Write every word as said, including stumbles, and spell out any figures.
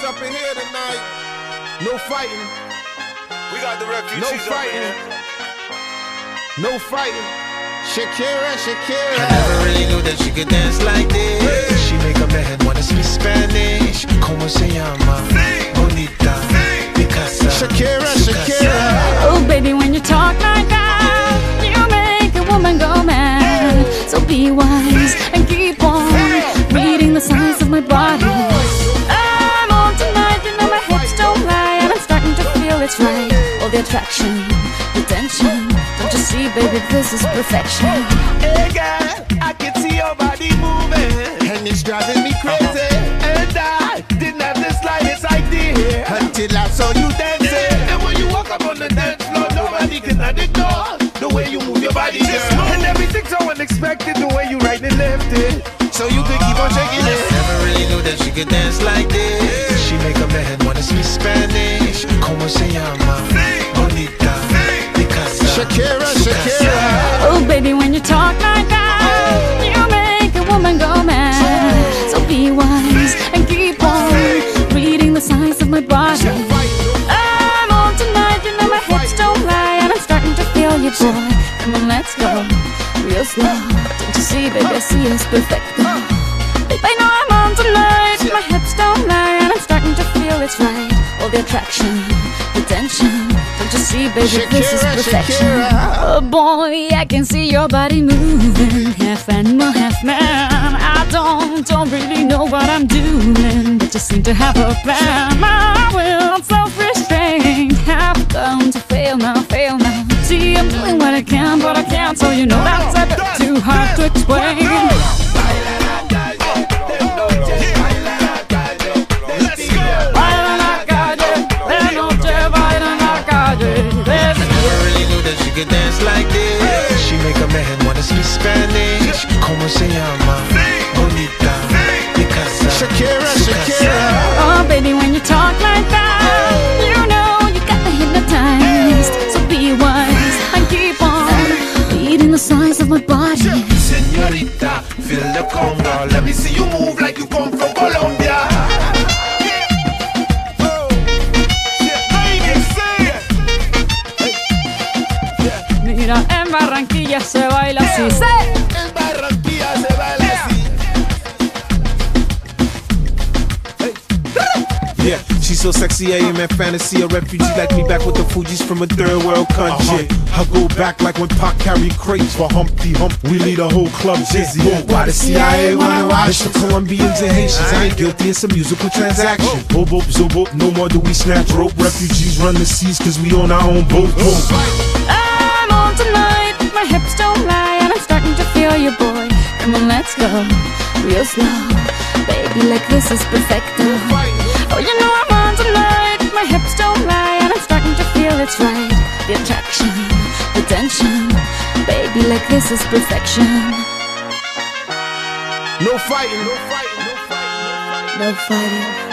up in here tonight. No fighting. We got the refugees. No fighting. No fighting. Shakira, Shakira. I never really knew that she could dance like this. Hey. She make a man wanna speak Spanish. Cómo se llama, bonita, casa. Shakira, Shakira. Oh baby, when you talk like that, you make a woman go mad. So be wise and keep on reading the signs of my body. I'm on tonight, you know my hips don't lie, and I'm starting to feel it's right. All the attraction, the tension. Don't you see, baby, this is perfection. Hey girl, I can see your body moving, And it's driving me crazy. and I didn't have the slightest idea Until I saw you dancing. And when you walk up on the dance floor, nobody can ignore the way you move your body, girl. And everything's so unexpected, the way you right and left it. So you could keep on shaking it. Never really knew that she could dance like this. She make a man wanna speak Spanish. Cómo se llama, bonita, casa. Shakira, Shakira. Oh baby, when you talk like that, you make a woman go mad. So be wise and keep on reading the signs of my body. I'm on tonight, you know my hips don't lie, and I'm starting to feel you, boy. Come on, let's go real slow. Don't you see, baby, I see it's perfect. Babe, I know I'm on tonight, my hips don't lie, and I'm starting to feel it's right. All the attraction, the tension. Don't you see, baby, this is Shakira, perfection. Shakira. Oh boy, I can see your body moving, half animal, half man. I don't, don't really know what I'm doing, but just seem to have a plan. My will, self-restraint, have come to fail now, fail now. See, I'm doing what I can, but I can't, so you know that's a bit too hard to explain. Could dance like this. She make a man wanna speak Spanish. Cómo se llama, bonita, casa. Shakira, Shakira. Oh baby, when you talk like that, you know you got me hypnotized. So be wise and keep on reading the signs of my body. Señorita, feel the conga. Let me see you move like you come from Colombia. Mira, en Barranquilla se baila así. ¡Sí! En Barranquilla se baila así. Yeah, she's so sexy, I am in fantasy. A refugee like me back with the Fugees from a third world country. Uh-huh. I go back like when Pac carried crates for Humpty Hump. We lead a whole club dizzy. Yeah. Why the C I A wanna watch? It's for Colombians and Haitians. I ain't guilty, it's a musical transaction. Boop, boop, zo, boop, no more do we snatch rope. Refugees run the seas cause we on our own boat. I'm on tonight, my hips don't lie, and I'm starting to feel you, boy. Come on, let's go real slow. Baby, like this is perfecto. Oh, you know I'm on tonight, my hips don't lie, and I'm starting to feel it's right. The attraction, the tension. Baby, like this is perfection. No fighting, no fighting, no fighting, no fighting. No fighting.